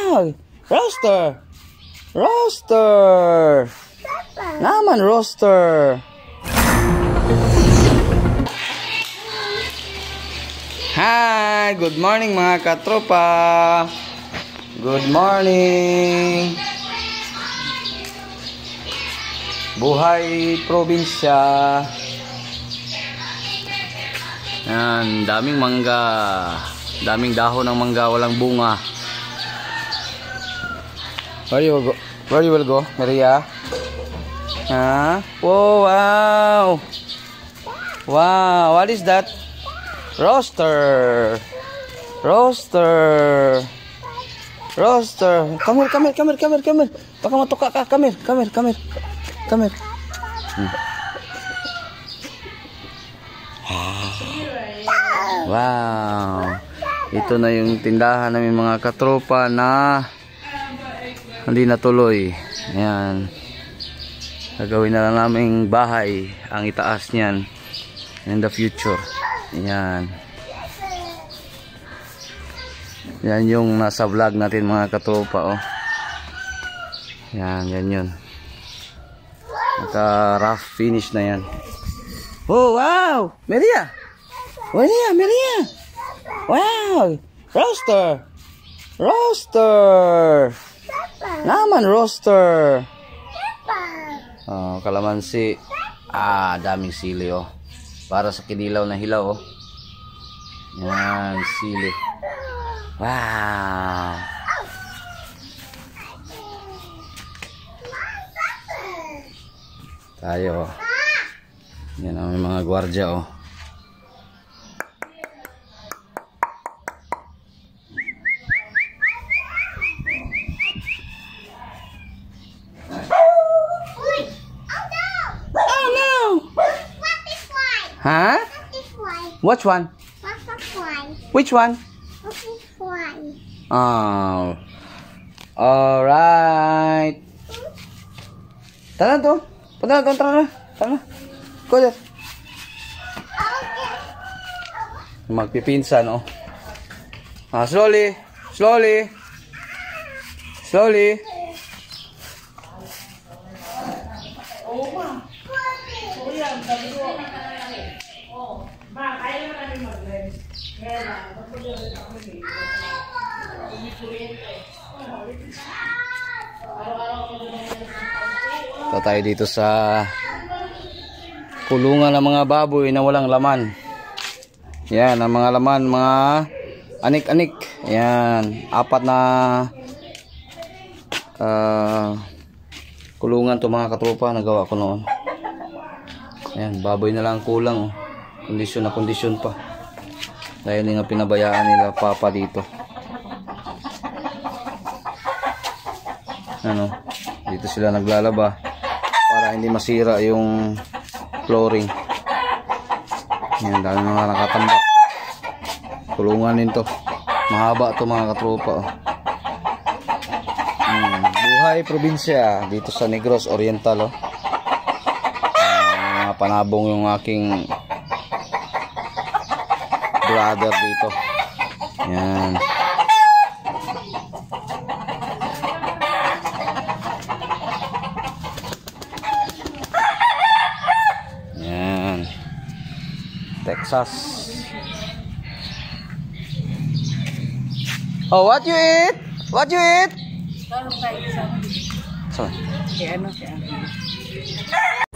Wow! Roaster! Roaster! Naman, roaster! Hi! Good morning mga katropa! Good morning! Buhay probinsya! Yan, daming mangga. Daming dahon ng mangga, walang bunga. Where you will go, Maria? Huh? Whoa, wow! Wow, what is that? Roaster! Roaster! Roaster! Come here. Baka matuka ka. Come here. Wow! Ito na yung tindahan namin mga katropa na hindi natuloy. Ayan. Gagawin na lang naming bahay ang itaas niyan in the future. Ayan. Yan yung nasa vlog natin mga katropa. Oh. Yan yun. Naka rough finish na yan. Oh wow! Maria! Wow! Roaster! Naman, roaster! Oh, kalamansi. Daming sili, oh. Para sa kinilaw na hilaw, oh. Yan, sili. Wow! Tayo, oh. Yan ang mga gwardya, oh. Huh? Which one? Which one? Oh. All right. Tara to. Tara. Go there. Magpipinsan, oh. Slowly. Ito tayo dito sa kulungan ng mga baboy na walang laman. Yan, ang mga laman, mga anik-anik. Yan, 4 na kulungan to mga katropa, nagawa ko noon. Yan, baboy na lang kulang, oh. Kondisyon pa. Dahil nga pinabayaan nila papa dito. Ano, dito sila naglalaba para hindi masira yung flooring. Yan, dahil mga nakatambak. Kulungan din to. Mahaba to mga katropa, oh. Buhay probinsya dito sa Negros Oriental, oh. Panabong yung aking brother dito. Yan. Yan. Texas. Oh, what you eat? Sorry.